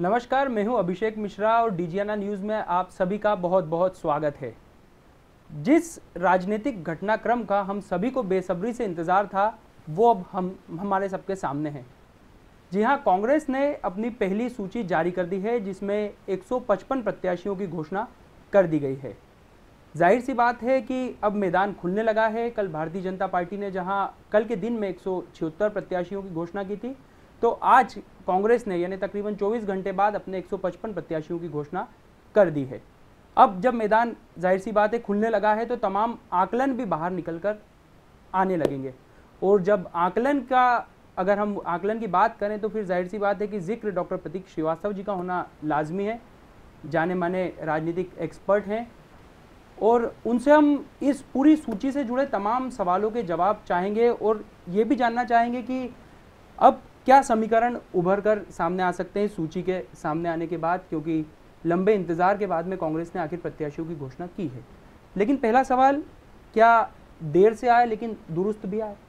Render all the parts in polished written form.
नमस्कार, मैं हूं अभिषेक मिश्रा और डिजियाना न्यूज़ में आप सभी का बहुत बहुत स्वागत है। जिस राजनीतिक घटनाक्रम का हम सभी को बेसब्री से इंतज़ार था वो अब हमारे सबके सामने है। जी हां, कांग्रेस ने अपनी पहली सूची जारी कर दी है जिसमें 155 प्रत्याशियों की घोषणा कर दी गई है। जाहिर सी बात है कि अब मैदान खुलने लगा है। कल भारतीय जनता पार्टी ने जहां कल के दिन में 176 प्रत्याशियों की घोषणा की थी, तो आज कांग्रेस ने यानी तकरीबन 24 घंटे बाद अपने 155 प्रत्याशियों की घोषणा कर दी है। अब जब मैदान जाहिर सी बात है खुलने लगा है तो तमाम आकलन भी बाहर निकलकर आने लगेंगे। और जब अगर हम आकलन की बात करें तो फिर जाहिर सी बात है कि जिक्र डॉक्टर प्रतीक श्रीवास्तव जी का होना लाजमी है। जाने माने राजनीतिक एक्सपर्ट हैं और उनसे हम इस पूरी सूची से जुड़े तमाम सवालों के जवाब चाहेंगे और ये भी जानना चाहेंगे कि अब क्या समीकरण उभर कर सामने आ सकते हैं सूची के सामने आने के बाद, क्योंकि लंबे इंतजार के बाद में कांग्रेस ने आखिर प्रत्याशियों की घोषणा की है। लेकिन पहला सवाल, क्या देर से आए लेकिन दुरुस्त भी आए?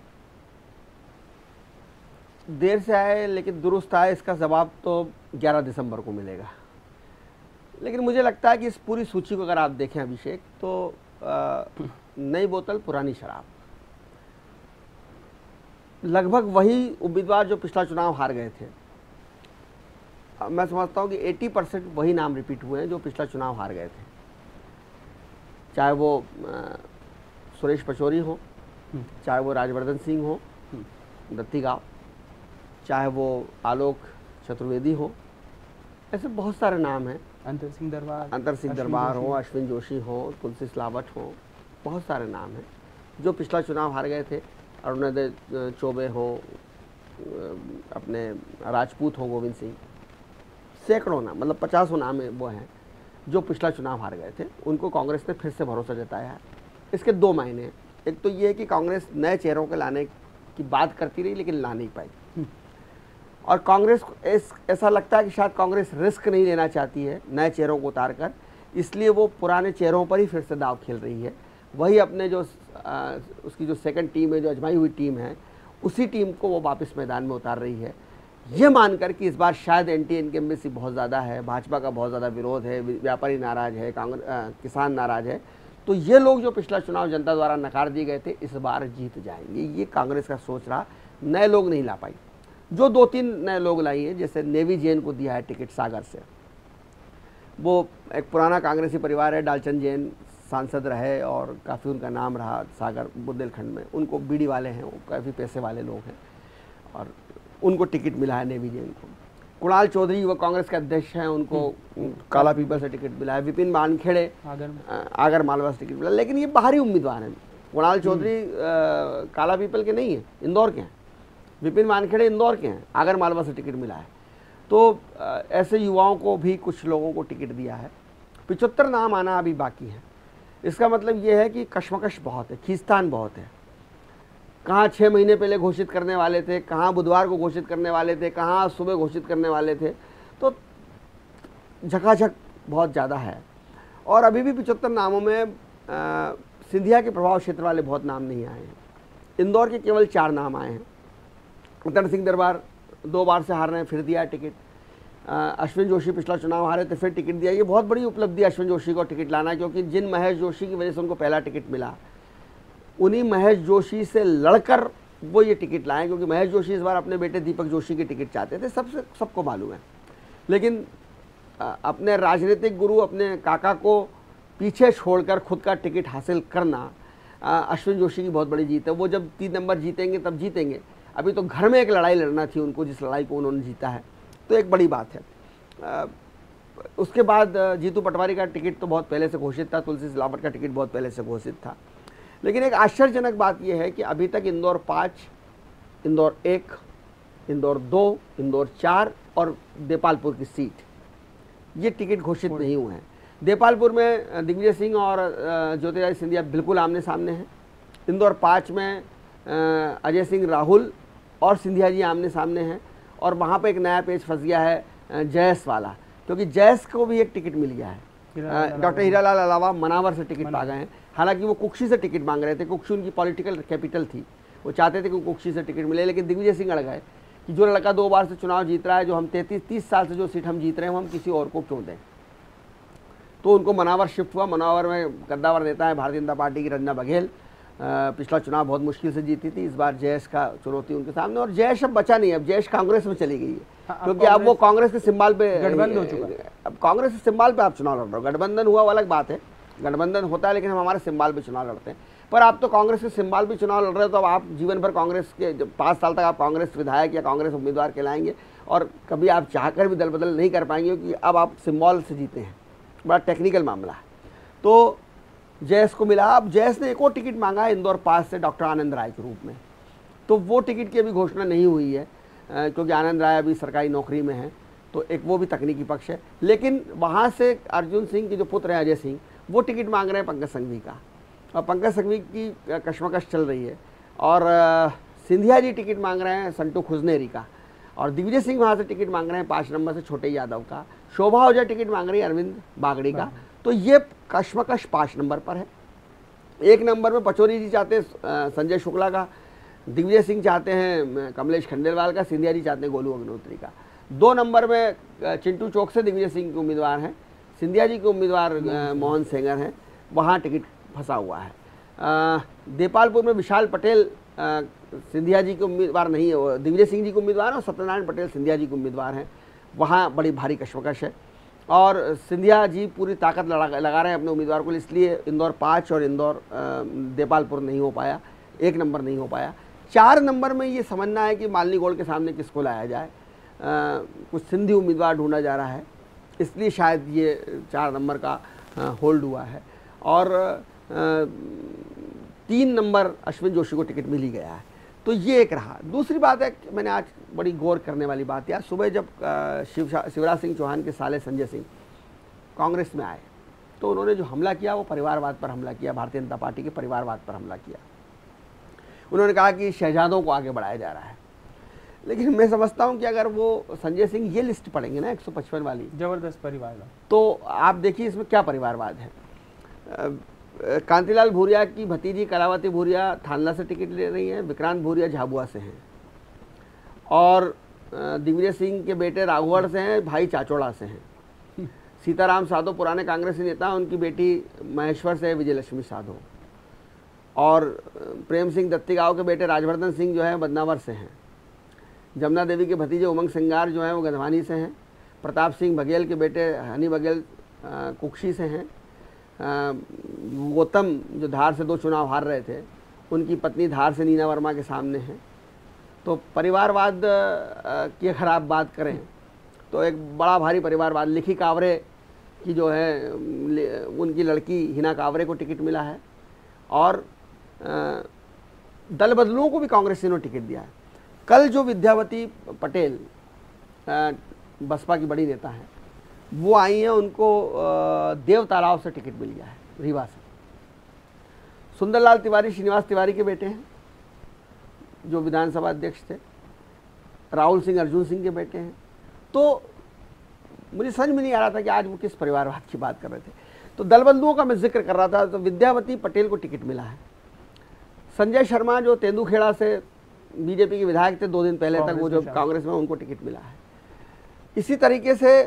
देर से आए लेकिन दुरुस्त आए, इसका जवाब तो 11 दिसंबर को मिलेगा। लेकिन मुझे लगता है कि इस पूरी सूची को अगर आप देखें अभिषेक, तो नई बोतल पुरानी शराब, लगभग वही उम्मीदवार जो पिछला चुनाव हार गए थे। मैं समझता हूं कि 80% वही नाम रिपीट हुए हैं जो पिछला चुनाव हार गए थे, चाहे वो सुरेश पचौरी हो, चाहे वो राजवर्धन सिंह हो दत्तीगांव, चाहे वो आलोक चतुर्वेदी हो, ऐसे बहुत सारे नाम हैं। अंतर सिंह दरबार हो, अश्विन जोशी हो, तुलसी सिलावट हो, बहुत सारे नाम हैं जो पिछला चुनाव हार गए थे। अरुणोदय चौबे हो, अपने राजपूत हो, गोविंद सिंह, सैकड़ों नाम, मतलब 50 नाम वो हैं जो पिछला चुनाव हार गए थे। उनको कांग्रेस ने फिर से भरोसा जताया है। इसके दो मायने हैं। एक तो ये है कि कांग्रेस नए चेहरों के लाने की बात करती रही लेकिन ला नहीं पाई, और कांग्रेस को ऐसा लगता है कि शायद कांग्रेस रिस्क नहीं लेना चाहती है नए चेहरों को उतार कर, इसलिए वो पुराने चेहरों पर ही फिर से दाव खेल रही है। वही अपने जो उसकी जो सेकंड टीम है, जो अजमाई हुई टीम है, उसी टीम को वो वापस मैदान में उतार रही है, ये मानकर कि इस बार शायद एंटी इनकम्बेंसी बहुत ज़्यादा है, भाजपा का बहुत ज़्यादा विरोध है, व्यापारी नाराज़ है, किसान नाराज़ है, तो ये लोग जो पिछला चुनाव जनता द्वारा नकार दिए गए थे इस बार जीत जाएंगे, ये कांग्रेस का सोच रहा। नए लोग नहीं ला पाई। जो 2-3 नए लोग लाई हैं, जैसे नेवी जैन को दिया है टिकट सागर से, वो एक पुराना कांग्रेसी परिवार है, डालचंद जैन सांसद रहे और काफ़ी उनका नाम रहा सागर बुंदेलखंड में। उनको बीडी वाले हैं, वो काफ़ी पैसे वाले लोग हैं और उनको टिकट मिला है नेवी जैन को। कुणाल चौधरी वो कांग्रेस के अध्यक्ष हैं, उनको काला पीपल से टिकट मिला है। विपिन वानखेड़े आगर मालवा से टिकट मिला, लेकिन ये बाहरी उम्मीदवार हैं। कुणाल चौधरी काला पीपल के नहीं हैं, इंदौर के हैं। विपिन वानखेड़े इंदौर के हैं, आगर मालवा से टिकट मिला है। तो ऐसे युवाओं को भी कुछ लोगों को टिकट दिया है। 75 नाम आना अभी बाकी है। इसका मतलब ये है कि कश्मकश बहुत है, खींचतान बहुत है। कहाँ 6 महीने पहले घोषित करने वाले थे, कहाँ बुधवार को घोषित करने वाले थे, कहाँ सुबह घोषित करने वाले थे, तो झकाझक बहुत ज़्यादा है। और अभी भी 75 नामों में सिंधिया के प्रभाव क्षेत्र वाले बहुत नाम नहीं आए हैं। इंदौर के केवल 4 नाम आए हैं। अंतर सिंह दरबार 2 बार से हार रहे हैं, फिर दिया टिकट। अश्विन जोशी पिछला चुनाव हारे थे, फिर टिकट दिया। ये बहुत बड़ी उपलब्धि अश्विन जोशी को टिकट लाना, क्योंकि जिन महेश जोशी की वजह से उनको पहला टिकट मिला, उन्हीं महेश जोशी से लड़कर वो ये टिकट लाए, क्योंकि महेश जोशी इस बार अपने बेटे दीपक जोशी की टिकट चाहते थे, सबको मालूम है। लेकिन अपने राजनीतिक गुरु, अपने काका को पीछे छोड़कर खुद का टिकट हासिल करना अश्विन जोशी की बहुत बड़ी जीत है। वो जब 3 नंबर जीतेंगे तब जीतेंगे। अभी तो घर में एक लड़ाई लड़ना थी उनको, जिस लड़ाई को उन्होंने जीता है, तो एक बड़ी बात है। उसके बाद जीतू पटवारी का टिकट तो बहुत पहले से घोषित था, तुलसी सिलावट का टिकट बहुत पहले से घोषित था। लेकिन एक आश्चर्यजनक बात यह है कि अभी तक इंदौर 5, इंदौर 1, इंदौर 2, इंदौर 4 और देपालपुर की सीट, ये टिकट घोषित नहीं हुए हैं। देपालपुर में दिग्विजय सिंह और ज्योतिरादित्य सिंधिया बिल्कुल आमने सामने हैं। इंदौर 5 में अजय सिंह राहुल और सिंधिया जी आमने सामने हैं। और वहाँ पे एक नया पेज फंस गया है जयस वाला, क्योंकि जयस को भी एक टिकट मिल गया है। डॉक्टर हीरालाल अलावा मनावर से टिकट पा गए हैं। हालांकि वो कुक्षी से टिकट मांग रहे थे, कुक्षी उनकी पॉलिटिकल कैपिटल थी, वो चाहते थे कि कुक्षी से टिकट मिले, लेकिन दिग्विजय सिंह अड़ गए कि जो लड़का 2 बार से चुनाव जीत रहा है, जो हम 33-30 साल से जो सीट हम जीत रहे हैं, वो हम किसी और को क्यों दें। तो उनको मनावर शिफ्ट हुआ। मनावर में कद्दावर नेता है भारतीय जनता पार्टी की रंजना बघेल। पिछला चुनाव बहुत मुश्किल से जीती थी, इस बार जयेश का चुनौती उनके सामने, और जयेश अब बचा नहीं, अब जयेश कांग्रेस में चली गई है। क्योंकि अब वो कांग्रेस के सिंबल पे गठबंधन हो चुका है। अब कांग्रेस के सिंबल पे आप चुनाव लड़ रहे हो। गठबंधन हुआ अलग बात है, गठबंधन होता है, लेकिन हम हमारे सिंबल पे चुनाव लड़ते हैं। पर आप तो कांग्रेस के सिंबल पे चुनाव लड़ रहे हो, तो अब आप जीवन भर कांग्रेस के 5 साल तक आप कांग्रेस विधायक या कांग्रेस उम्मीदवार कहलाएंगे, और कभी आप चाहकर भी दल बदल नहीं कर पाएंगे, क्योंकि अब आप सिंबल से जीते हैं। बड़ा टेक्निकल मामला है। तो जयेश को मिला। अब जयेश ने एक और टिकट मांगा है इंदौर पास से डॉक्टर आनंद राय के रूप में, तो वो टिकट की अभी घोषणा नहीं हुई है, क्योंकि आनंद राय अभी सरकारी नौकरी में है, तो एक वो भी तकनीकी पक्ष है। लेकिन वहाँ से अर्जुन सिंह के जो पुत्र हैं अजय सिंह, वो टिकट मांग रहे हैं पंकज संघवी का, और पंकज संघवी की कश्मकश चल रही है। और सिंधिया जी टिकट मांग रहे हैं संटू खुजनेरी का, और दिग्विजय सिंह वहाँ से टिकट मांग रहे हैं 5 नंबर से छोटे यादव का। शोभा ओझा टिकट मांग रही है अरविंद बागड़ी का। तो ये कश्मकश 5 नंबर पर है। 1 नंबर में पचौरी जी चाहते हैं संजय शुक्ला का, दिग्विजय सिंह चाहते हैं कमलेश खंडेलवाल का, सिंधिया जी चाहते हैं गोलू अग्निहोत्री का। 2 नंबर में चिंटू चौक से दिग्विजय सिंह के उम्मीदवार हैं, सिंधिया जी के उम्मीदवार मोहन सेंगर हैं, वहाँ टिकट फंसा हुआ है। देपालपुर में विशाल पटेल सिंधिया जी के उम्मीदवार नहीं है, दिग्विजय सिंह जी के उम्मीदवार हैं, और सत्यनारायण पटेल सिंधिया जी के उम्मीदवार हैं। वहाँ बड़ी भारी कश्मकश है, और सिंधिया जी पूरी ताकत लगा रहे हैं अपने उम्मीदवार को, इसलिए इंदौर 5 और इंदौर देपालपुर नहीं हो पाया, 1 नंबर नहीं हो पाया। 4 नंबर में ये समझना है कि मालिनी गोल्ड के सामने किसको लाया जाए। कुछ सिंधी उम्मीदवार ढूंढा जा रहा है, इसलिए शायद ये 4 नंबर का होल्ड हुआ है। और 3 नंबर अश्विन जोशी को टिकट मिल ही गया है। तो ये एक रहा। दूसरी बात है, मैंने आज बड़ी गौर करने वाली बात है, आज सुबह जब शिवराज सिंह चौहान के साले संजय सिंह कांग्रेस में आए, तो उन्होंने जो हमला किया वो परिवारवाद पर हमला किया, भारतीय जनता पार्टी के परिवारवाद पर हमला किया। उन्होंने कहा कि शहजादों को आगे बढ़ाया जा रहा है। लेकिन मैं समझता हूं कि अगर वो संजय सिंह ये लिस्ट पढ़ेंगे ना 155 वाली, जबरदस्त परिवार, तो आप देखिए इसमें क्या परिवारवाद है। कांतिलाल भूरिया की भतीजी कलावती भूरिया थानला से टिकट ले रही हैं, विक्रांत भूरिया झाबुआ से हैं, और दिग्विजय सिंह के बेटे राघवगढ़ से हैं, भाई चाचौड़ा से हैं। सीताराम साधो पुराने कांग्रेसी नेता, उनकी बेटी महेश्वर से है विजयलक्ष्मी साधो, और प्रेम सिंह दत्तीगांव के बेटे राजवर्धन सिंह जो है बदनावर से हैं। जमुना देवी के भतीजे उमंग सिंगार जो हैं वो गंधवानी से हैं। प्रताप सिंह बघेल के बेटे हनी बघेल कुक्षी से हैं। गौतम जो धार से 2 चुनाव हार रहे थे, उनकी पत्नी धार से नीना वर्मा के सामने हैं। तो परिवारवाद की अगर आप बात करें तो एक बड़ा भारी परिवारवाद। लिखी कावरे की जो है उनकी लड़की हिना कावरे को टिकट मिला है, और दल बदलुओं को भी कांग्रेस ने टिकट दिया है। कल जो विद्यावती पटेल बसपा की बड़ी नेता हैं, वो आई हैं, उनको देव तालाब से टिकट मिल गया है, रीवा से। सुंदरलाल तिवारी श्रीनिवास तिवारी के बेटे हैं, जो विधानसभा अध्यक्ष थे। राहुल सिंह अर्जुन सिंह के बेटे हैं। तो मुझे समझ में नहीं आ रहा था कि आज वो किस परिवारवाद की बात कर रहे थे। तो दल बंधुओं का मैं जिक्र कर रहा था, तो विद्यावती पटेल को टिकट मिला है। संजय शर्मा जो तेंदुखेड़ा से बीजेपी के विधायक थे 2 दिन पहले तक, वो जो कांग्रेस में, उनको टिकट मिला है। इसी तरीके से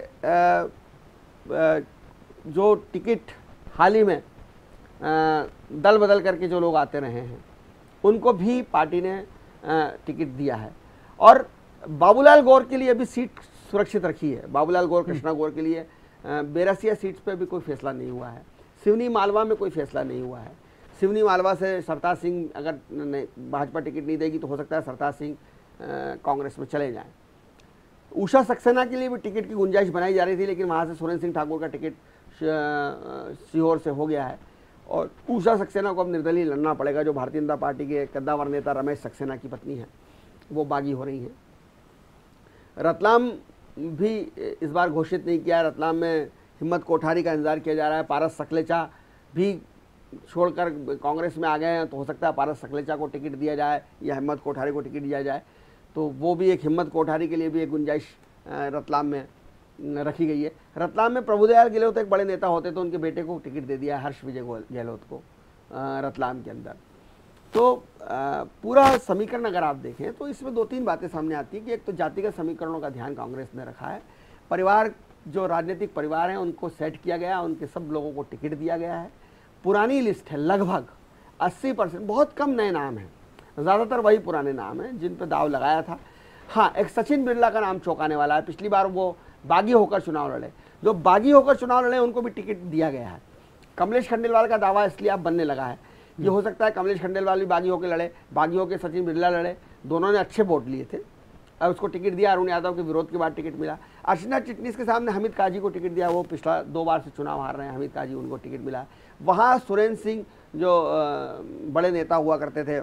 जो टिकट हाल ही में दल बदल करके जो लोग आते रहे हैं, उनको भी पार्टी ने टिकट दिया है। और बाबूलाल गौर के लिए अभी सीट सुरक्षित रखी है। बाबूलाल गौर, कृष्णा गौर के लिए बेरसिया सीट्स पे भी कोई फैसला नहीं हुआ है। सिवनी मालवा में कोई फैसला नहीं हुआ है। सिवनी मालवा से सरताज सिंह अगर भाजपा टिकट नहीं देगी तो हो सकता है सरताज सिंह कांग्रेस में चले जाएं। उषा सक्सेना के लिए भी टिकट की गुंजाइश बनाई जा रही थी, लेकिन वहाँ से सुरेंद्र सिंह ठाकुर का टिकट सीहोर से हो गया है, और उषा सक्सेना को अब निर्दलीय लड़ना पड़ेगा। जो भारतीय जनता पार्टी के कद्दावर नेता रमेश सक्सेना की पत्नी है, वो बागी हो रही हैं। रतलाम भी इस बार घोषित नहीं किया है। रतलाम में हिम्मत कोठारी का इंतजार किया जा रहा है। पारस सकलेचा भी छोड़कर कांग्रेस में आ गए हैं, तो हो सकता है पारस सकलेचा को टिकट दिया जाए या हिम्मत कोठारी को टिकट दिया जाए। तो वो भी एक हिम्मत कोठारी के लिए भी एक गुंजाइश रतलाम में रखी गई है। रतलाम में प्रभुदयाल गहलोत एक बड़े नेता होते, तो उनके बेटे को टिकट दे दिया है, हर्ष विजय गहलोत को रतलाम के अंदर। तो पूरा समीकरण अगर आप देखें तो इसमें 2-3 बातें सामने आती हैं कि एक तो जातिगत समीकरणों का ध्यान कांग्रेस ने रखा है, परिवार जो राजनीतिक परिवार हैं उनको सेट किया गया, उनके सब लोगों को टिकट दिया गया है, पुरानी लिस्ट है, लगभग 80%, बहुत कम नए नाम हैं, ज़्यादातर वही पुराने नाम हैं जिन पर दाव लगाया था। हाँ, एक सचिन बिरला का नाम चौंकाने वाला है, पिछली बार वो बागी होकर चुनाव लड़े, जो बागी होकर चुनाव लड़े उनको भी टिकट दिया गया है। कमलेश खंडेलवाल का दावा इसलिए अब बनने लगा है, ये हो सकता है कमलेश खंडेलवाल भी बागी होकर लड़े, बागी होकर सचिन बिरला लड़े, दोनों ने अच्छे वोट लिए थे और उसको टिकट दिया, अरुण यादव के विरोध के बाद टिकट मिला। अर्चना चिटनीस के सामने हमीद काजी को टिकट दिया, वो पिछला 2 बार से चुनाव हार रहे हैं, हमीद काजी उनको टिकट मिला। वहाँ सुरेंद्र सिंह जो बड़े नेता हुआ करते थे,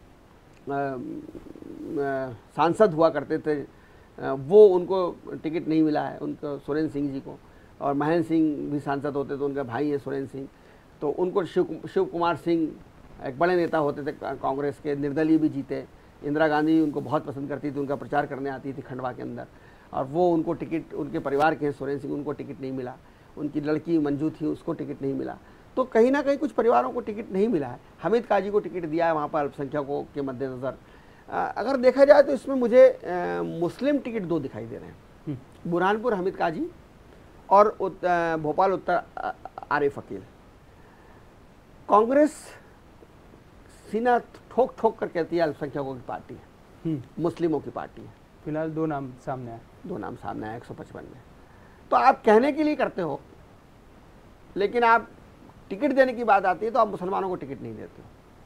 सांसद हुआ करते थे, वो उनको टिकट नहीं मिला है, उनको सुरेंद्र सिंह जी को, और महेंद्र सिंह भी सांसद होते थे, उनका भाई है सुरेंद्र सिंह, तो उनको शिव कुमार सिंह एक बड़े नेता होते थे कांग्रेस के, निर्दलीय भी जीते, इंदिरा गांधी उनको बहुत पसंद करती थी, उनका प्रचार करने आती थी खंडवा के अंदर, और वो उनको टिकट, उनके परिवार के हैं सुरेंद्र सिंह, उनको टिकट नहीं मिला, उनकी लड़की मंजू थी उसको टिकट नहीं मिला। तो कहीं ना कहीं कुछ परिवारों को टिकट नहीं मिला है, हमीद काजी को टिकट दिया है वहाँ पर अल्पसंख्यकों के मद्देनज़र। अगर देखा जाए तो इसमें मुझे मुस्लिम टिकट 2 दिखाई दे रहे हैं, बुरहानपुर हमीद काजी और भोपाल उत्तर आरिफ अकील। कांग्रेस सीना ठोक ठोक कर कहती है अल्पसंख्यकों की पार्टी है, मुस्लिमों की पार्टी है। फिलहाल 2 नाम सामने आए, 2 नाम सामने आए 155 में। तो आप कहने के लिए करते हो, लेकिन आप टिकट देने की बात आती है तो आप मुसलमानों को टिकट नहीं देते हो।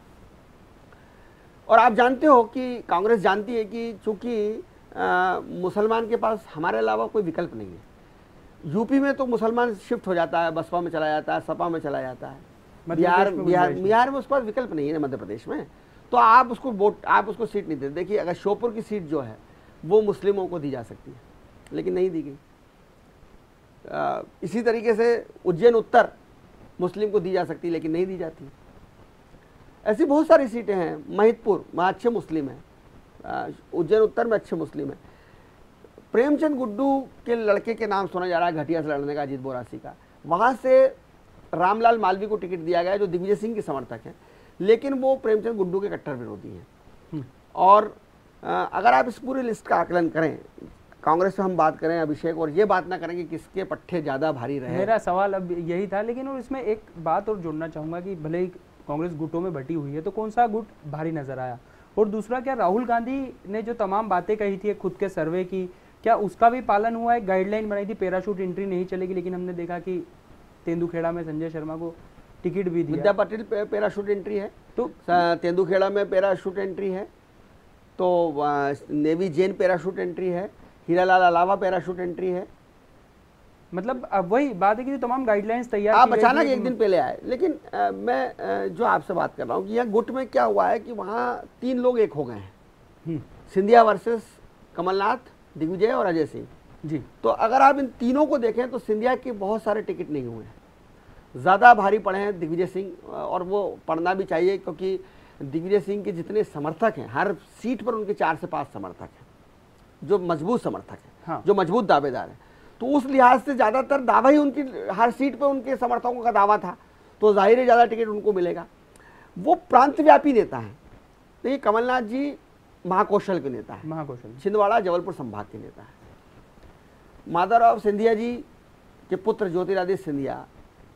और आप जानते हो कि कांग्रेस जानती है कि चूंकि मुसलमान के पास हमारे अलावा कोई विकल्प नहीं है। यूपी में तो मुसलमान शिफ्ट हो जाता है, बसपा में चला जाता है, सपा में चला जाता है, बिहार में उस पर विकल्प नहीं है, मध्य प्रदेश में, तो आप उसको वोट, आप उसको सीट नहीं देते। देखिए, अगर श्योपुर की सीट जो है वो मुस्लिमों को दी जा सकती है, लेकिन नहीं दी गई। इसी तरीके से उज्जैन उत्तर मुस्लिम को दी जा सकती है, लेकिन नहीं दी जाती। ऐसी बहुत सारी सीटें हैं। महिदपुर वहाँ अच्छे मुस्लिम हैं, उज्जैन उत्तर में अच्छे मुस्लिम हैं। प्रेमचंद गुड्डू के लड़के के नाम सुना जा रहा है घटिया से लड़ने का, अजीत बोरासी का, वहाँ से रामलाल मालवी को टिकट दिया गया जो दिग्विजय सिंह के समर्थक हैं, लेकिन वो प्रेमचंद गुड्डू के कट्टर विरोधी हैं। और अगर आप इस पूरी लिस्ट का आकलन करें, कांग्रेस में हम बात करें अभिषेक, और ये बात ना करें कि किसके पट्टे ज़्यादा भारी रहे, मेरा सवाल अब यही था। लेकिन और इसमें एक बात और जोड़ना चाहूँगा कि भले ही कांग्रेस गुटों में बटी हुई है, तो कौन सा गुट भारी नजर आया? और दूसरा, क्या राहुल गांधी ने जो तमाम बातें कही थी खुद के सर्वे की, क्या उसका भी पालन हुआ है? गाइडलाइन बनाई थी पैराशूट एंट्री नहीं चलेगी, लेकिन हमने देखा कि तेंदुखेड़ा में संजय शर्मा को टिकट भी दिया। विद्या पाटिल पैराशूट एंट्री है, तो तेंदुखेड़ा में पैराशूट एंट्री है, तो नेवी जैन पैराशूट एंट्री है, हीरालाल अलावा पैराशूट एंट्री है। मतलब अब वही बात है कि तमाम गाइडलाइंस तैयार, आप अचानक एक दिन पहले आए। लेकिन मैं जो आपसे बात कर रहा हूँ कि यहाँ गुट में क्या हुआ है कि वहाँ 3 लोग एक हो गए हैं, सिंधिया वर्सेस कमलनाथ, दिग्विजय और अजय सिंह जी। तो अगर आप इन तीनों को देखें तो सिंधिया के बहुत सारे टिकट नहीं हुए हैं, ज़्यादा भारी पड़े हैं दिग्विजय सिंह, और वो पढ़ना भी चाहिए क्योंकि दिग्विजय सिंह के जितने समर्थक हैं, हर सीट पर उनके 4 से 5 समर्थक हैं जो मजबूत समर्थक हैं, हाँ। जो मजबूत दावेदार हैं। तो उस लिहाज से ज़्यादातर दावा ही उनकी, हर सीट पर उनके समर्थकों का दावा था, तो जाहिर है ज़्यादा टिकट उनको मिलेगा। वो प्रांतव्यापी नेता हैं। तो ये कमलनाथ जी महाकौशल के नेता है, महाकौशल, छिंदवाड़ा जबलपुर संभाग के नेता है। माधवराव सिंधिया जी के पुत्र ज्योतिरादित्य सिंधिया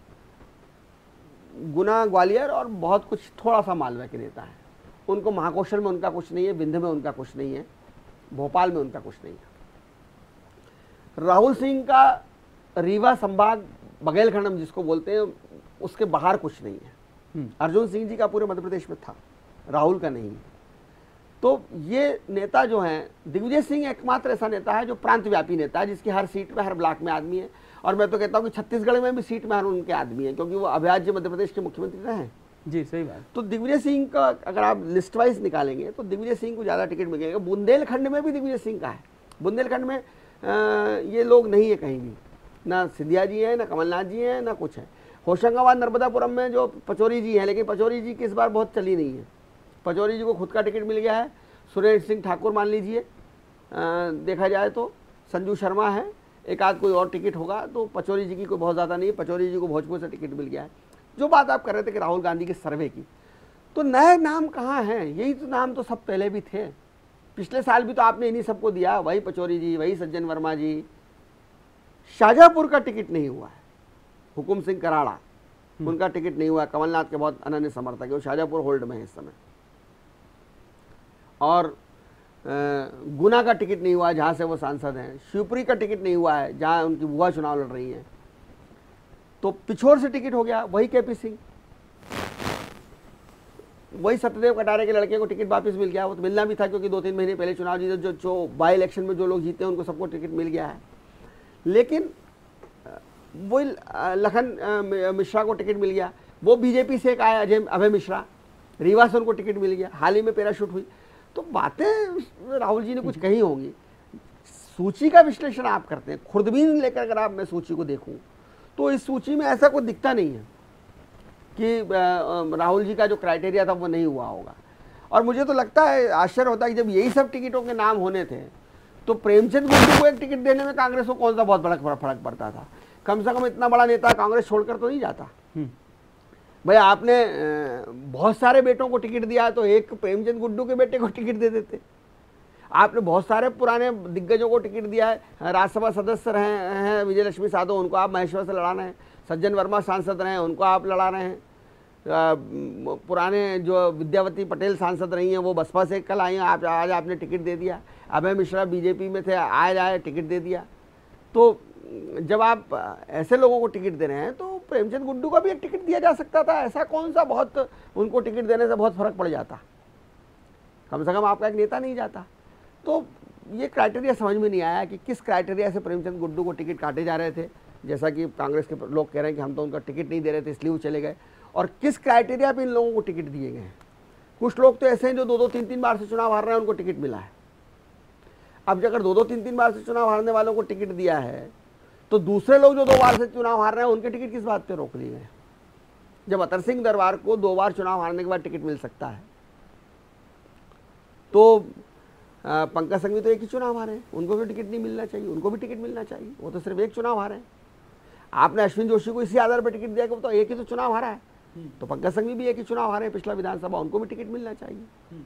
गुना, ग्वालियर और बहुत कुछ थोड़ा सा मालवा के नेता है। उनको महाकौशल में उनका कुछ नहीं है, विंध्य में उनका कुछ नहीं है, भोपाल में उनका कुछ नहीं है। राहुल सिंह का रीवा संभाग, बघेलखंड जिसको बोलते हैं, उसके बाहर कुछ नहीं है। अर्जुन सिंह जी का पूरे मध्य प्रदेश में था, राहुल का नहीं। तो ये नेता जो हैं, दिग्विजय सिंह एकमात्र ऐसा नेता है जो प्रांतव्यापी नेता है, जिसकी हर सीट में, हर ब्लॉक में आदमी है। और मैं तो कहता हूँ कि छत्तीसगढ़ में भी सीट में हर उनके आदमी है, क्योंकि वो अविभाज्य मध्य प्रदेश के मुख्यमंत्री रहे हैं। जी, सही बात। तो दिग्विजय सिंह का अगर आप लिस्ट वाइज निकालेंगे तो दिग्विजय सिंह को ज़्यादा टिकट मिलेगा। बुंदेलखंड में भी दिग्विजय सिंह का है। बुंदेलखंड में ये लोग नहीं है कहीं भी, ना सिंधिया जी हैं, ना कमलनाथ जी हैं, ना कुछ है। होशंगाबाद नर्मदापुरम में जो पचौरी जी हैं, लेकिन पचौरी जी की इस बार बहुत चली नहीं है। पचौरी जी को खुद का टिकट मिल गया है। सुरेंद्र सिंह ठाकुर मान लीजिए, देखा जाए तो संजू शर्मा है, एक आध कोई और टिकट होगा, तो पचौरी जी की कोई बहुत ज़्यादा नहीं है। पचौरी जी को भोजपुर से टिकट मिल गया है। जो बात आप कर रहे थे कि राहुल गांधी के सर्वे की, तो नए नाम कहाँ हैं? यही तो नाम तो सब पहले भी थे। पिछले साल भी तो आपने इन्हीं सबको दिया, वही पचौरी जी, वही सज्जन वर्मा जी। शाहजहांपुर का टिकट नहीं हुआ है, हुकुम सिंह कराड़ा, उनका टिकट नहीं हुआ। कमलनाथ के बहुत अनन्य समर्थक है, वो शाहजहांपुर होल्ड में है इस समय। और गुना का टिकट नहीं हुआ है, जहाँ से वो सांसद हैं। शिवपुरी का टिकट नहीं हुआ है, जहाँ उनकी बुआ चुनाव लड़ रही हैं। तो पिछोर से टिकट हो गया, वही केपी सिंह, वही सत्यदेव कटारे के लड़के को टिकट वापस मिल गया। वो तो मिलना भी था, क्योंकि 2-3 महीने पहले चुनाव जीते, जो बाई इलेक्शन में जो लोग जीते हैं उनको सबको टिकट मिल गया है। लेकिन वही लखन मिश्रा को टिकट मिल गया, वो बीजेपी से एक आए अभय मिश्रा, रीवा से उनको टिकट मिल गया, हाल ही में पैराशूट हुई। तो बातें राहुल जी ने कुछ कही होंगी। सूची का विश्लेषण आप करते हैं, खुर्दबीन लेकर अगर आप मैं सूची को देखूं तो इस सूची में ऐसा कोई दिखता नहीं है कि राहुल जी का जो क्राइटेरिया था वो नहीं हुआ होगा। और मुझे तो लगता है, आश्चर्य होता है कि जब यही सब टिकटों के नाम होने थे तो प्रेमचंद गुड्डू को एक टिकट देने में कांग्रेस को कौन सा बहुत बड़ा फर्क पड़ता था? कम से कम इतना बड़ा नेता कांग्रेस छोड़कर तो नहीं जाता। भाई आपने बहुत सारे बेटों को टिकट दिया तो एक प्रेमचंद गुड्डू के बेटे को टिकट दे देते। आपने बहुत सारे पुराने दिग्गजों को टिकट दिया है, राज्यसभा सदस्य रहे हैं विजय लक्ष्मी साधो, उनको आप महेश्वर से लड़ा रहे हैं। सज्जन वर्मा सांसद रहे हैं, उनको आप लड़ा रहे हैं। पुराने जो विद्यावती पटेल सांसद रही हैं वो बसपा से कल आई हैं, आज आपने टिकट दे दिया। अभय मिश्रा बीजेपी में थे, आज आए टिकट दे दिया। तो जब आप ऐसे लोगों को टिकट दे रहे हैं तो प्रेमचंद गुड्डू का भी एक टिकट दिया जा सकता था। ऐसा कौन सा बहुत उनको टिकट देने से बहुत फर्क पड़ जाता? कम से कम आपका एक नेता नहीं जाता। तो ये क्राइटेरिया समझ में नहीं आया कि किस क्राइटेरिया से प्रेमचंद गुड्डू को टिकट काटे जा रहे थे। जैसा कि कांग्रेस के लोग कह रहे हैं कि हम तो उनका टिकट नहीं दे रहे थे इसलिए वो चले गए, और किस क्राइटेरिया पे इन लोगों को टिकट दिए गए हैं। कुछ लोग तो ऐसे हैं जो 2-2, 3-3 बार से चुनाव हार रहे हैं, उनको टिकट मिला है। अब अगर 2-2, 3-3 बार से चुनाव हारने वालों को टिकट दिया है तो दूसरे लोग जो 2 बार से चुनाव हार रहे हैं उनके टिकट किस बात पे रोक लिए गए? जब अतर सिंह दरबार को 2 बार चुनाव हारने के बाद टिकट मिल सकता है तो पंकज संघवी तो एक ही चुनाव हारे, उनको भी टिकट नहीं मिलना चाहिए? उनको भी टिकट मिलना चाहिए, वो तो सिर्फ एक चुनाव हारे। आपने अश्विन जोशी को इसी आधार पर टिकट दिया कि वो तो एक ही तो चुनाव हारा है, तो पंकज संघवी भी एक ही चुनाव हारे पिछला विधानसभा, उनको भी टिकट मिलना चाहिए।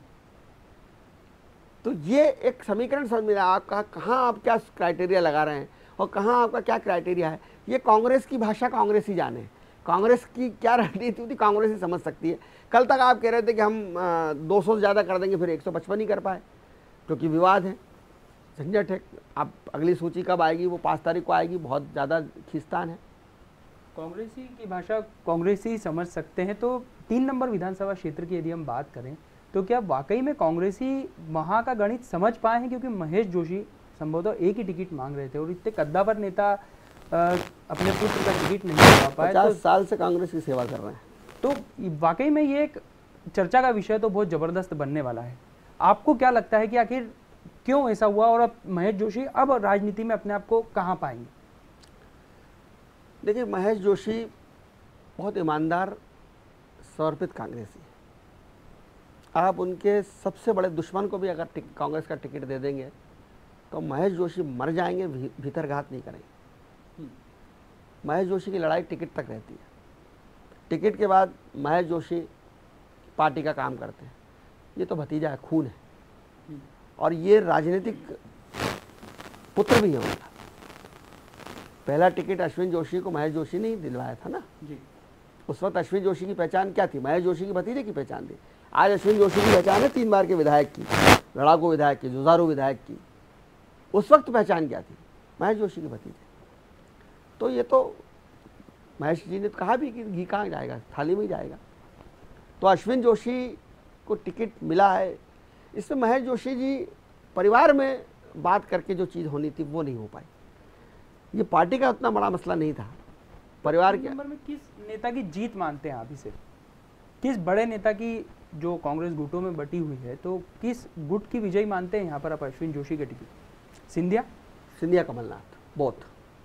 तो ये एक समीकरण समझ में आपका, कहाँ आप क्या क्राइटेरिया लगा रहे हैं और कहाँ आपका क्या क्राइटेरिया है। ये कांग्रेस की भाषा कांग्रेस ही जाने, कांग्रेस की क्या रणनीति होती कांग्रेस ही समझ सकती है। कल तक आप कह रहे थे कि हम 200 से ज़्यादा कर देंगे, फिर 155 ही कर पाए क्योंकि विवाद है, झंझट है। अब अगली सूची कब आएगी? वो 5 तारीख को आएगी, बहुत ज़्यादा खींचतान है। कांग्रेसी की भाषा कांग्रेसी समझ सकते हैं। तो 3 नंबर विधानसभा क्षेत्र की यदि हम बात करें तो क्या वाकई में कांग्रेसी वहाँ का गणित समझ पाए हैं? क्योंकि महेश जोशी संभवतः एक ही टिकट मांग रहे थे और इतने कद्दावर नेता अपने पुत्र का टिकट नहीं दिला पाए। 50 साल से कांग्रेस की सेवा कर रहे हैं। तो वाकई में ये एक चर्चा का विषय तो बहुत ज़बरदस्त बनने वाला है। आपको क्या लगता है कि आखिर क्यों ऐसा हुआ और अब महेश जोशी अब राजनीति में अपने आप को कहाँ पाएंगे? देखिए, महेश जोशी बहुत ईमानदार समर्पित कांग्रेसी है। आप उनके सबसे बड़े दुश्मन को भी अगर कांग्रेस का टिकट दे देंगे तो महेश जोशी मर जाएंगे, भीतर घात नहीं करेंगे। महेश जोशी की लड़ाई टिकट तक रहती है। टिकट के बाद महेश जोशी पार्टी का काम करते हैं। ये तो भतीजा है, खून है, और ये राजनीतिक पुत्र भी है उनका। पहला टिकट अश्विन जोशी को महेश जोशी ने ही दिलवाया था ना जी। उस वक्त अश्विन जोशी की पहचान क्या थी? महेश जोशी की भतीजे की पहचान थी। आज अश्विन जोशी की पहचान है 3 बार के विधायक की, लड़ाकू विधायक की, जुझारू विधायक की। उस वक्त पहचान क्या थी? महेश जोशी के भतीजे। तो ये तो महेश जी ने कहा भी कि घी कहाँ जाएगा, थाली में ही जाएगा। तो अश्विन जोशी को टिकट मिला है, इसमें महेश जोशी जी परिवार में बात करके जो चीज़ होनी थी वो नहीं हो पाई। ये पार्टी का उतना बड़ा मसला नहीं था, परिवार के नंबर में किस नेता की जीत मानते हैं आप इसे? किस बड़े नेता की जो कांग्रेस गुटों में बटी हुई है, तो किस गुट की विजयी मानते हैं यहाँ पर आप अश्विन जोशी के टिकट? सिंधिया कमलनाथ बोथ।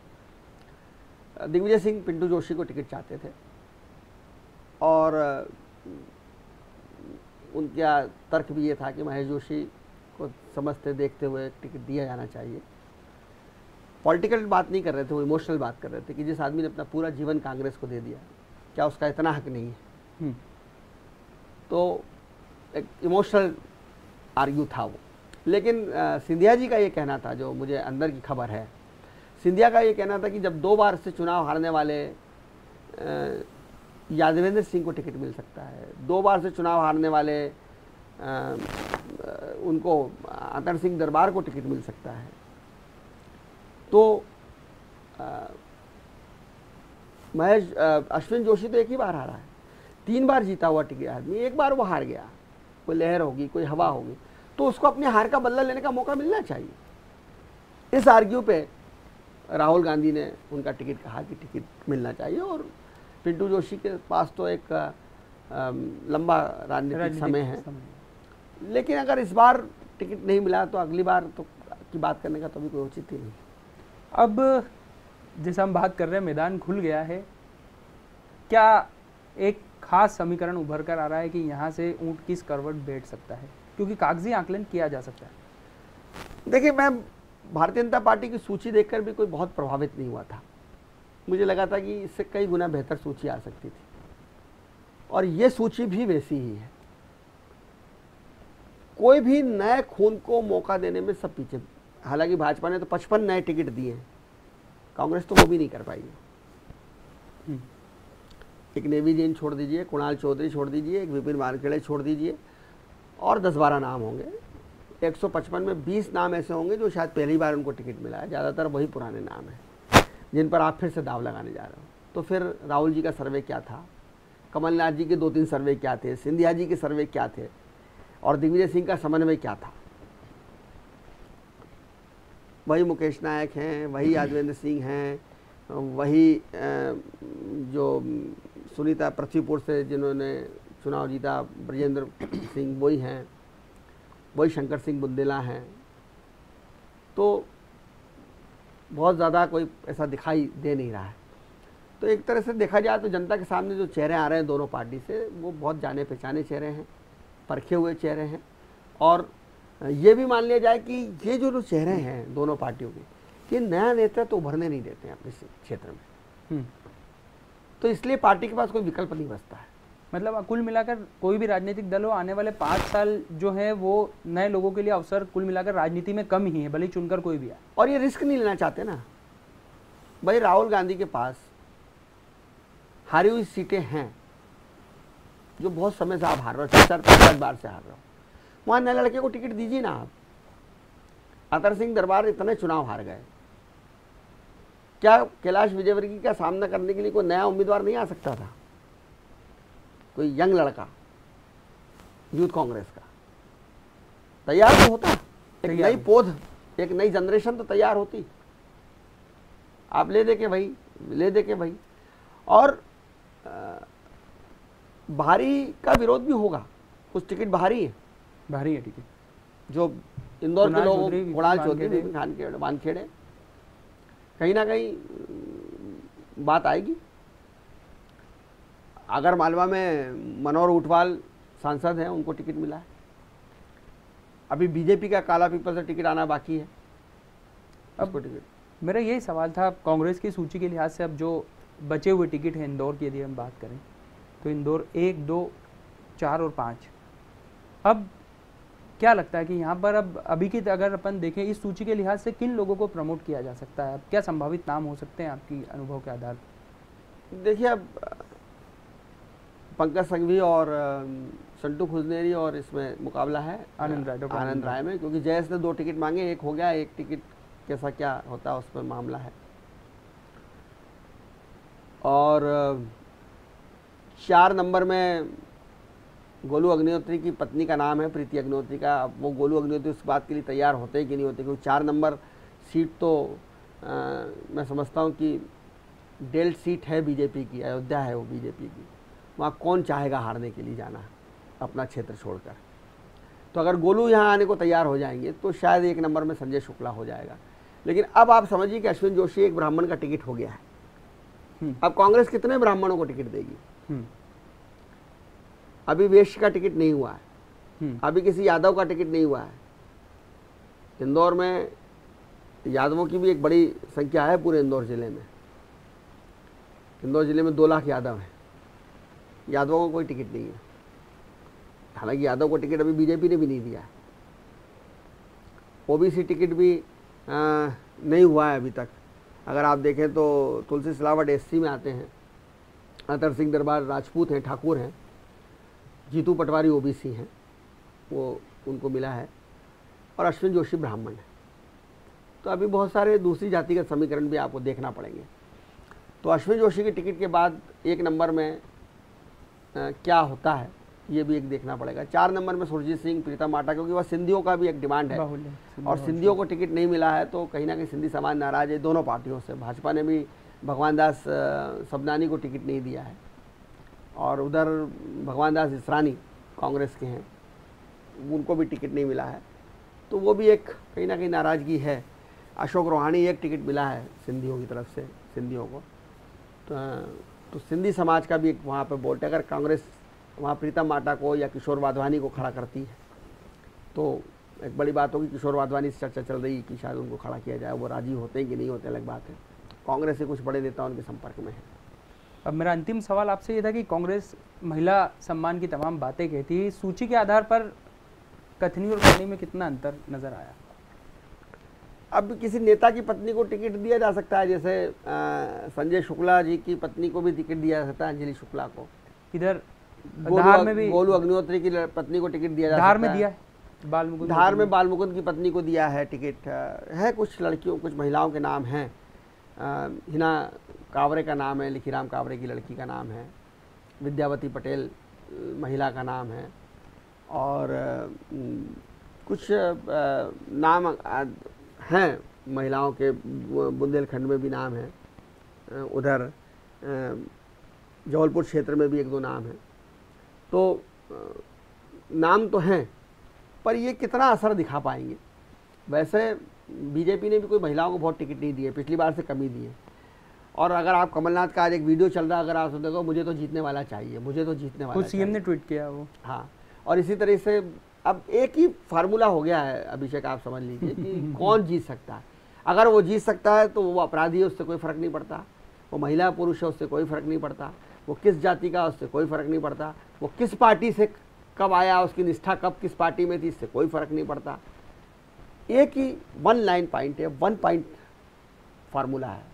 दिग्विजय सिंह पिंटू जोशी को टिकट चाहते थे और उनका तर्क भी ये था कि महेश जोशी को समझते देखते हुए टिकट दिया जाना चाहिए। पॉलिटिकल बात नहीं कर रहे थे, वो इमोशनल बात कर रहे थे कि जिस आदमी ने अपना पूरा जीवन कांग्रेस को दे दिया, क्या उसका इतना हक नहीं है? तो एक इमोशनल आर्ग्यू था वो। लेकिन सिंधिया जी का ये कहना था, जो मुझे अंदर की खबर है, सिंधिया का ये कहना था कि जब 2 बार से चुनाव हारने वाले यादवेंद्र सिंह को टिकट मिल सकता है, 2 बार से चुनाव हारने वाले उनको अतर सिंह दरबार को टिकट मिल सकता है, तो महेश अश्विन जोशी तो एक ही बार हारा है, 3 बार जीता हुआ टिकट आदमी, एक बार वो हार गया, कोई लहर होगी, कोई हवा होगी, तो उसको अपने हार का बदला लेने का मौका मिलना चाहिए। इस आर्ग्यू पे राहुल गांधी ने उनका टिकट कहा कि टिकट मिलना चाहिए, और पिंटू जोशी के पास तो एक लंबा राजनीतिक समय है, लेकिन अगर इस बार टिकट नहीं मिला तो अगली बार तो की बात करने का तो भी कोई उचित ही नहीं। अब जैसे हम बात कर रहे हैं, मैदान खुल गया है, क्या एक खास समीकरण उभर कर आ रहा है कि यहाँ से ऊंट किस करवट बैठ सकता है, क्योंकि कागजी आकलन किया जा सकता है? देखिए, मैं भारतीय जनता पार्टी की सूची देखकर भी कोई बहुत प्रभावित नहीं हुआ था। मुझे लगा था कि इससे कई गुना बेहतर सूची आ सकती थी, और ये सूची भी वैसी ही है। कोई भी नए खून को मौका देने में सब पीछे। हालांकि भाजपा ने तो 55 नए टिकट दिए हैं, कांग्रेस तो वो भी नहीं कर पाई है। एक नेवी जैन छोड़ दीजिए, कुणाल चौधरी छोड़ दीजिए, एक विपिन वानखेड़े छोड़ दीजिए, और 10-12 नाम होंगे। 155 में 20 नाम ऐसे होंगे जो शायद पहली बार उनको टिकट मिला है, ज़्यादातर वही पुराने नाम हैं जिन पर आप फिर से दाव लगाने जा रहे हो। तो फिर राहुल जी का सर्वे क्या था, कमलनाथ जी के 2-3 सर्वे क्या थे, सिंधिया जी के सर्वे क्या थे, और दिग्विजय सिंह का समन्वय क्या था? वही मुकेश नायक हैं, वही यादवेंद्र सिंह हैं, वही जो सुनीता पृथ्वीपुर से जिन्होंने चुनाव जीता, ब्रजेंद्र सिंह वही हैं, वही शंकर सिंह बुंदेला हैं। तो बहुत ज़्यादा कोई ऐसा दिखाई दे नहीं रहा है। तो एक तरह से देखा जाए तो जनता के सामने जो चेहरे आ रहे हैं दोनों पार्टी से, वो बहुत जाने पहचाने चेहरे हैं, परखे हुए चेहरे हैं। और ये भी मान लिया जाए कि ये जो चेहरे हैं दोनों पार्टियों के, ये नया नेता तो उभरने नहीं देते हैं अपने क्षेत्र में। तो इसलिए पार्टी के पास कोई विकल्प नहीं बचता है। मतलब कुल मिलाकर कोई भी राजनीतिक दल हो, आने वाले 5 साल जो है वो नए लोगों के लिए अवसर कुल मिलाकर राजनीति में कम ही है, भले चुनकर कोई भी आए। और ये रिस्क नहीं लेना चाहते ना भाई। राहुल गांधी के पास हारी हुई सीटें हैं, जो बहुत समय से आप हार रहे हो, 4-5 बार से हार रहे हो। वहाँ नए लड़के को टिकट दीजिए ना आप। अतर सिंह दरबार इतने चुनाव हार गए, क्या कैलाश विजयवर्गीय का सामना करने के लिए कोई नया उम्मीदवार नहीं आ सकता था? कोई यंग लड़का यूथ कांग्रेस का तैयार तो होता, एक नई पौध, एक नई जनरेशन तो तैयार होती। आप ले दे के भाई। और बाहरी का विरोध भी होगा, कुछ टिकट बाहरी है टिकट, जो इंदौर के लोग, कुणाल चौधरी, वानखेड़े, कहीं ना कहीं बात आएगी। अगर मालवा में मनोहर ऊंटवाल सांसद हैं, उनको टिकट मिला है। अभी बीजेपी का काला पीपल से टिकट आना बाकी है। अब टिकट मेरा यही सवाल था, कांग्रेस की सूची के लिहाज से अब जो बचे हुए टिकट हैं इंदौर की यदि हम बात करें तो इंदौर 1, 2, 4 और 5, अब क्या लगता है कि यहाँ पर अब अभी की अगर अपन देखें इस सूची के लिहाज से किन लोगों को प्रमोट किया जा सकता है? अब क्या संभावित नाम हो सकते हैं आपकी अनुभव के आधार पर? देखिए, अब पंकज संघवी और संटू खुजनेरी और इसमें मुकाबला है आनंद राय में, क्योंकि जयस ने 2 टिकट मांगे, एक हो गया, एक टिकट कैसा क्या होता है उस पर मामला है। और 4 नंबर में गोलू अग्निहोत्री की पत्नी का नाम है, प्रीति अग्निहोत्री का। अब वो गोलू अग्निहोत्री उस बात के लिए तैयार होते कि नहीं होते, क्योंकि 4 नंबर सीट तो मैं समझता हूँ कि डेल्ट सीट है बीजेपी की, अयोध्या है वो बीजेपी की। वहाँ कौन चाहेगा हारने के लिए जाना अपना क्षेत्र छोड़कर? तो अगर गोलू यहाँ आने को तैयार हो जाएंगे तो शायद 1 नंबर में संजय शुक्ला हो जाएगा। लेकिन अब आप समझिए कि अश्विन जोशी एक ब्राह्मण का टिकट हो गया है। अब कांग्रेस कितने ब्राह्मणों को टिकट देगी? अभी वैश्य का टिकट नहीं हुआ है, अभी किसी यादव का टिकट नहीं हुआ है। इंदौर में यादवों की भी एक बड़ी संख्या है पूरे इंदौर जिले में। इंदौर जिले में 2 लाख यादव हैं, यादवों को कोई टिकट नहीं है। हालांकि यादव को टिकट अभी बीजेपी ने भी नहीं दिया है। ओबीसी टिकट भी नहीं हुआ है अभी तक। अगर आप देखें तो तुलसी सिलावट एससी में आते हैं, अतर सिंह दरबार राजपूत हैं, ठाकुर हैं, जीतू पटवारी ओबीसी हैं, वो उनको मिला है, और अश्विन जोशी ब्राह्मण है। तो अभी बहुत सारे दूसरी जातिगत समीकरण भी आपको देखना पड़ेंगे। तो अश्विन जोशी की टिकट के बाद 1 नंबर में क्या होता है ये भी एक देखना पड़ेगा। 4 नंबर में सुरजीत सिंह, प्रीतम माटा, क्योंकि वह सिंधियों का भी एक डिमांड है और सिंधियों को टिकट नहीं मिला है तो कहीं ना कहीं सिंधी समाज नाराज है दोनों पार्टियों से। भाजपा ने भी भगवान दास सबनानी को टिकट नहीं दिया है और उधर भगवान दास इसरानी कांग्रेस के हैं, उनको भी टिकट नहीं मिला है, तो वो भी एक कहीं ना कहीं नाराज़गी है। अशोक रोहानी एक टिकट मिला है सिंधियों की तरफ से, सिंधियों को, तो सिंधी समाज का भी एक वहाँ पे वोट है। अगर कांग्रेस वहाँ प्रीतम माटा को या किशोर वाधवानी को खड़ा करती है तो एक बड़ी बात होगी। किशोर वाधवानी से चर्चा चल रही है कि शायद उनको खड़ा किया जाए, वो राजी होते हैं कि नहीं होते अलग बात है। कांग्रेस से कुछ बड़े नेता उनके संपर्क में है। अब मेरा अंतिम सवाल आपसे ये था कि कांग्रेस महिला सम्मान की तमाम बातें कहती, सूची के आधार पर कथनी और करनी में कितना अंतर नजर आया? अब किसी नेता की पत्नी को टिकट दिया जा सकता है, जैसे संजय शुक्ला जी की पत्नी को भी टिकट दिया जा सकता है, अंजलि शुक्ला को। इधर धार में भी गोलू अग्निहोत्री की पत्नी को टिकट दिया जा सकता है। धार में दिया है, धार में बालमुकुंद की पत्नी को दिया है टिकट है। कुछ लड़कियों, कुछ महिलाओं के नाम हैं। हिना कावरे का नाम है, लिखीराम कावरे की लड़की का नाम है, विद्यावती पटेल महिला का नाम है, और कुछ नाम हैं महिलाओं के बुंदेलखंड में भी नाम है, उधर जबलपुर क्षेत्र में भी 1-2 नाम हैं। तो नाम तो हैं, पर ये कितना असर दिखा पाएंगे? वैसे बीजेपी ने भी कोई महिलाओं को बहुत टिकट नहीं दिए, पिछली बार से कमी दिए। और अगर आप कमलनाथ का आज एक वीडियो चल रहा है, अगर आप देखो, मुझे तो जीतने वाला चाहिए, मुझे तो जीतने वाला चाहिए, सीएम ने ट्वीट किया वो। हाँ, और इसी तरह से अब एक ही फार्मूला हो गया है अभिषेक, आप समझ लीजिए कि कौन जीत सकता है। अगर वो जीत सकता है तो वो अपराधी है, उससे कोई फर्क नहीं पड़ता। वो महिला पुरुष है, उससे कोई फर्क नहीं पड़ता। वो किस जाति का, उससे कोई फर्क नहीं पड़ता। वो किस पार्टी से कब आया, उसकी निष्ठा कब किस पार्टी में थी, इससे कोई फर्क नहीं पड़ता। एक ही 1 लाइन पॉइंट है, 1 पॉइंट फार्मूला है,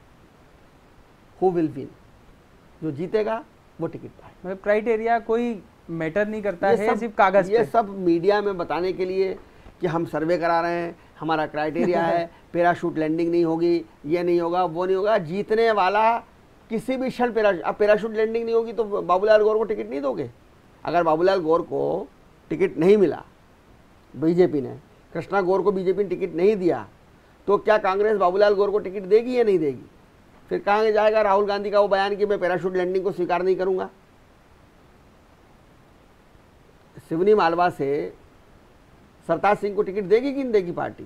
हु विल विन, जो जीतेगा वो टिकट पाए। मतलब क्राइटेरिया कोई मैटर नहीं करता है, सिर्फ कागज पे। ये सब मीडिया में बताने के लिए कि हम सर्वे करा रहे हैं, हमारा क्राइटेरिया है, पैराशूट लैंडिंग नहीं होगी, ये नहीं होगा, वो नहीं होगा। जीतने वाला किसी भी क्षण पैराशूट लैंडिंग नहीं होगी तो बाबूलाल गौर को टिकट नहीं दोगे? अगर बाबूलाल गौर को टिकट नहीं मिला, बीजेपी ने कृष्णा गौर को बीजेपी ने टिकट नहीं दिया, तो क्या कांग्रेस बाबूलाल गौर को टिकट देगी या नहीं देगी? फिर कहाँ जाएगा राहुल गांधी का वो बयान कि मैं पैराशूट लैंडिंग को स्वीकार नहीं करूंगा? सिवनी मालवा से सरताज सिंह को टिकट देगी कि नहीं देगी पार्टी?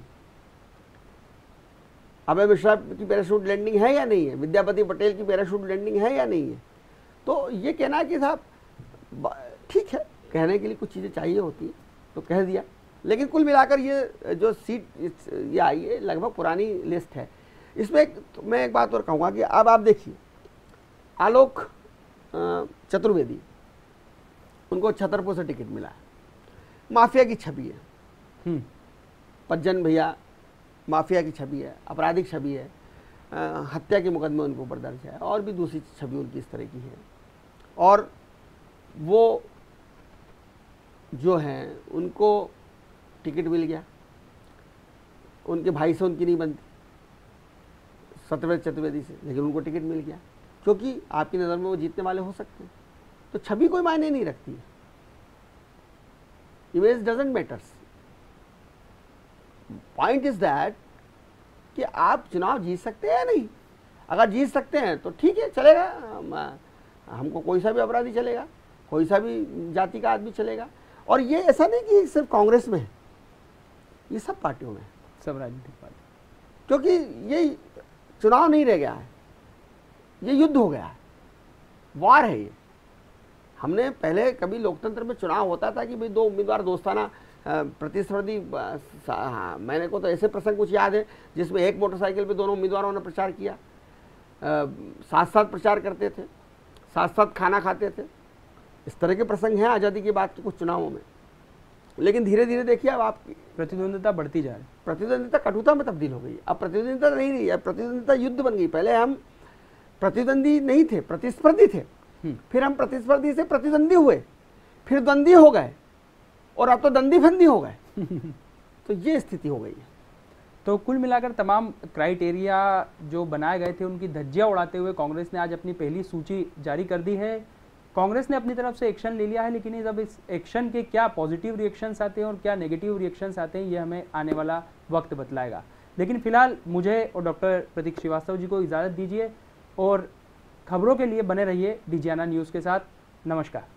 अभय मिश्रा की पैराशूट लैंडिंग है या नहीं है? विद्यापति पटेल की पैराशूट लैंडिंग है या नहीं है? तो ये कहना कि साहब ठीक है, कहने के लिए कुछ चीज़ें चाहिए होती है तो कह दिया, लेकिन कुल मिलाकर ये जो सीट ये आई है लगभग पुरानी लिस्ट है। इसमें मैं एक बात और कहूँगा कि अब आप देखिए, आलोक चतुर्वेदी, उनको छतरपुर से टिकट मिला है, माफिया की छवि है। पज्जन भैया माफिया की छवि है, आपराधिक छवि है, हत्या के मुकदमे उनके ऊपर दर्ज है, और भी दूसरी छवि उनकी इस तरह की है। और वो जो हैं उनको टिकट मिल गया, उनके भाई से उनकी नहीं बनती, सत्यव्रत चतुर्वेदी से, लेकिन उनको टिकट मिल गया क्योंकि आपकी नज़र में वो जीतने वाले हो सकते हैं। तो छवि कोई मायने नहीं रखती है, image doesn't matters. Point is that कि आप चुनाव जीत सकते हैं या नहीं। अगर जीत सकते हैं तो ठीक है, चलेगा, हमको कोई सा भी अपराधी चलेगा, कोई सा भी जाति का आदमी चलेगा। और ये ऐसा नहीं कि सिर्फ कांग्रेस में है, ये सब पार्टियों में है, सब राजनीतिक पार्टी, क्योंकि ये चुनाव नहीं रह गया है, ये युद्ध हो गया है, वार है ये। हमने पहले कभी लोकतंत्र में चुनाव होता था कि भाई 2 उम्मीदवार दोस्ताना प्रतिस्पर्धी, मैंने को तो ऐसे प्रसंग कुछ याद है जिसमें एक मोटरसाइकिल पे दोनों उम्मीदवारों ने प्रचार किया, साथ साथ प्रचार करते थे, साथ साथ खाना खाते थे। इस तरह के प्रसंग हैं आज़ादी के बाद के कुछ चुनावों में। लेकिन धीरे धीरे देखिए अब आप प्रतिद्वंदिता बढ़ती जा रही है। प्रतिद्वंदिता कटुता में तब्दील हो गई। अब प्रतिद्वंदिता नहीं रही, अब प्रतिद्वंदिता युद्ध बन गई। पहले हम प्रतिद्वंदी नहीं थे, प्रतिस्पर्धी थे, फिर हम प्रतिस्पर्धी से प्रतिद्वंदी हुए, फिर द्वंद्वी हो गए, और अब तो दंदी फंदी हो गए। तो ये स्थिति हो गई है। तो कुल मिलाकर तमाम क्राइटेरिया जो बनाए गए थे उनकी धज्जियां उड़ाते हुए कांग्रेस ने आज अपनी पहली सूची जारी कर दी है। कांग्रेस ने अपनी तरफ से एक्शन ले लिया है, लेकिन अब इस एक्शन के क्या पॉजिटिव रिएक्शंस आते हैं और क्या नेगेटिव रिएक्शंस आते हैं, ये हमें आने वाला वक्त बतलाएगा। लेकिन फिलहाल मुझे और डॉक्टर प्रतीक श्रीवास्तव जी को इजाज़त दीजिए और खबरों के लिए बने रहिए डिजियाना न्यूज़ के साथ। नमस्कार।